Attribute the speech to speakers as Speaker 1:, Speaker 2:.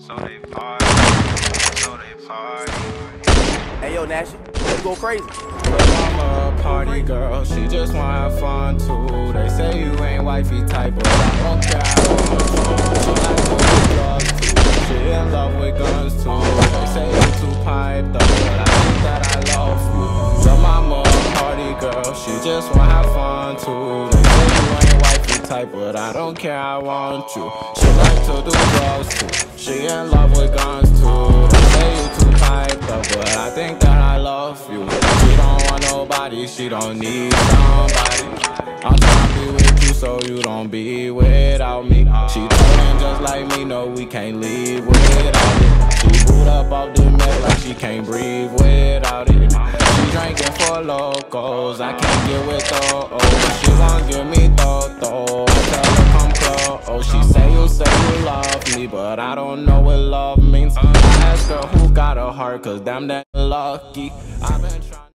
Speaker 1: So they party, so they party.
Speaker 2: Hey yo, Nash, let's go crazy.
Speaker 3: I'm a party girl, she just wanna have fun too. They say you ain't wifey type, but I don't care. She like to do drugs too. She in love with guns too. They say you too piped up, but I think that I love you. So mama a party girl, she just wanna have fun too. They say you ain't wifey type, but I don't care, I want you. She like to do drugs too. She in love with guns too. They say you too piped up, but I think that I love you. She don't want nobody, she don't need somebody. I'm tryna be with you so you don't be without me. She talking just like me, no we can't leave without it. She boot up off the mess like she can't breathe without it. She drinking for locals, I can't get with those. She won't give me though. I tell her come close. She say you love me, but I don't know what love means. I ask her who got a heart, cause damn that lucky. I've been trying